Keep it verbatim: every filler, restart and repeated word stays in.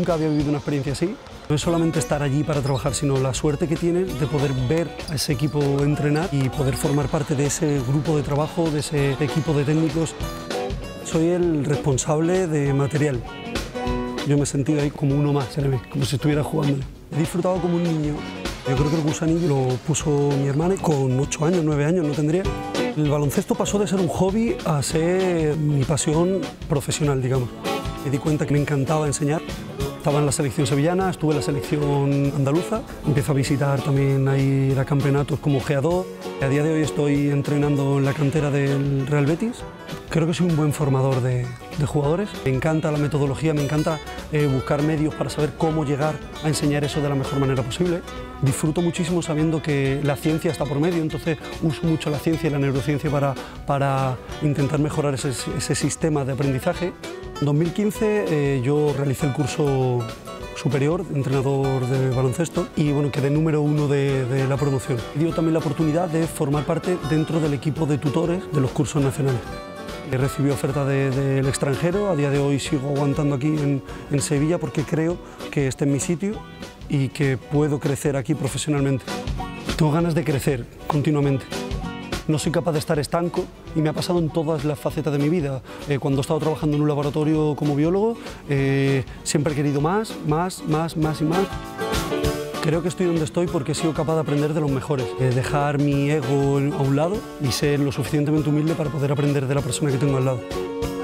nunca había vivido una experiencia así. No es solamente estar allí para trabajar, sino la suerte que tienes de poder ver a ese equipo entrenar y poder formar parte de ese grupo de trabajo, de ese equipo de técnicos. Soy el responsable de material. Yo me he sentido ahí como uno más, como si estuviera jugando. He disfrutado como un niño. Yo creo que el gusanillo lo puso mi hermana con ocho años, nueve años, no tendría. El baloncesto pasó de ser un hobby a ser mi pasión profesional, digamos. Me di cuenta que me encantaba enseñar. Estaba en la selección sevillana, estuve en la selección andaluza. Empiezo a visitar también a ir a campeonatos como G A dos. A día de hoy estoy entrenando en la cantera del Real Betis. Creo que soy un buen formador de, de jugadores. Me encanta la metodología, me encanta eh, buscar medios para saber cómo llegar a enseñar eso de la mejor manera posible. Disfruto muchísimo sabiendo que la ciencia está por medio, entonces uso mucho la ciencia y la neurociencia para, para intentar mejorar ese, ese sistema de aprendizaje. En dos mil quince eh, yo realicé el curso superior, entrenador de baloncesto, y bueno, quedé número uno de, de la promoción. Me dio también la oportunidad de formar parte dentro del equipo de tutores de los cursos nacionales. Recibí oferta del de, extranjero, a día de hoy sigo aguantando aquí en, en Sevilla porque creo que este es mi sitio y que puedo crecer aquí profesionalmente. Tengo ganas de crecer continuamente. No soy capaz de estar estanco y me ha pasado en todas las facetas de mi vida. Eh, cuando he estado trabajando en un laboratorio como biólogo, eh, siempre he querido más, más, más, más y más. Creo que estoy donde estoy porque he sido capaz de aprender de los mejores, de dejar mi ego a un lado y ser lo suficientemente humilde para poder aprender de la persona que tengo al lado.